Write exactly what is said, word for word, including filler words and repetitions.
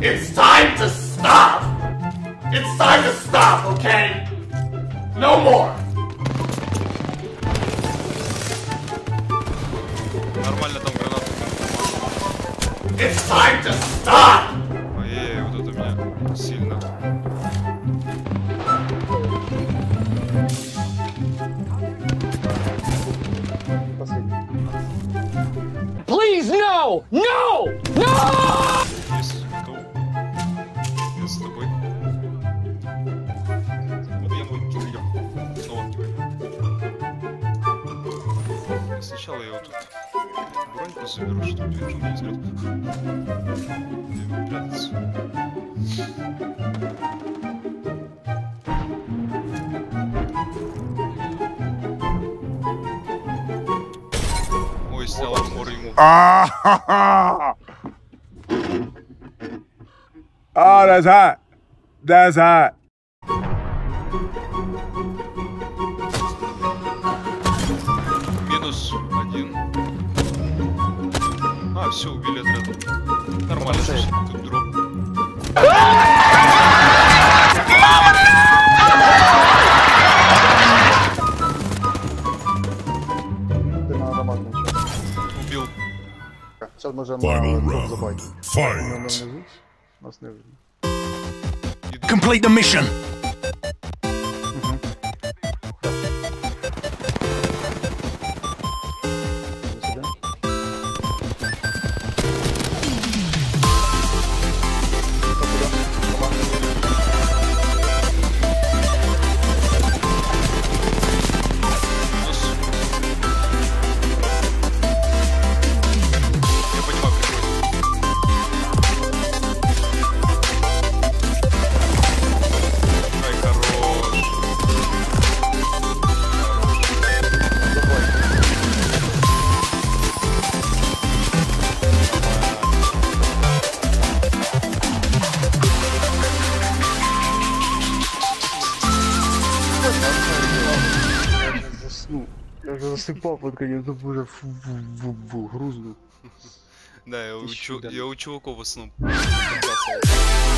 It's time to stop! It's time to stop, okay? No more! Нормально там гранату. It's time to stop! Ой-ой-ой, вот это у меня сильно. Please, no! No! No! Есть кто? Я с тобой. Вот я мой киллер. Снова. Сначала я вот тут броньку заберу, чтобы движу не изрет. Где ему прятаться? Ой, снял армор ему. Oh, that's hot. That's hot. Минус один. А, все, убили отряд. Нормально, что тут дроп. Убил. Сейчас можем Final на round. забайт. Fight. Нас не видно. Complete the mission. Я уже засыпал под конец, но уже грузно. Да, я у, чу я у чуваков в основном.